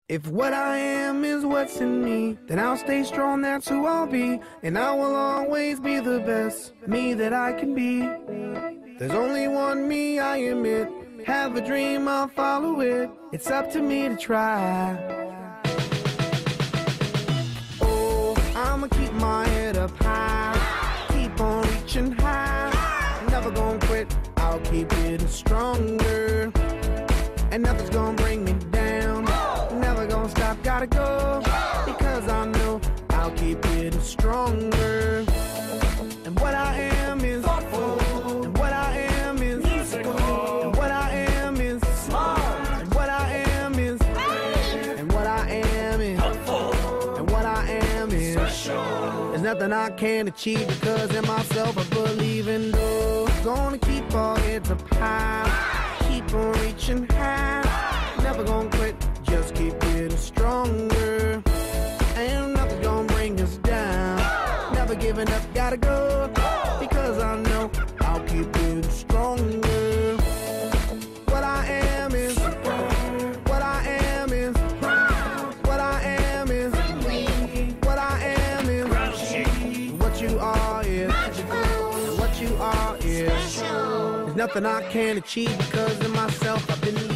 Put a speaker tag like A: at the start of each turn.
A: If what I am is what's in me, then I'll stay strong, that's who I'll be. And I will always be the best me that I can be. There's only one me, I admit. Have a dream, I'll follow it. It's up to me to try. Oh, I'ma keep my head up high, keep on reaching high. Never gonna quit, I'll keep getting stronger. And nothing's gonna bring me down. Never gonna stop, gotta go. Because I know I'll keep getting stronger. And what I am is thoughtful. And what I am is musical. And what I am is smart. And what I am is and what I am is helpful. And what I am is special. There's nothing I can't achieve because in myself I believe in those. Gonna keep our heads up high, keep on reaching high. Never gonna quit, just keep getting stronger. Ain't nothing gonna bring us down. Never giving up, gotta go. Because I know I'll keep getting stronger. What I am is what I am is what I am is what I am is what you are is what you are is. There's nothing I can't achieve because in myself I believe.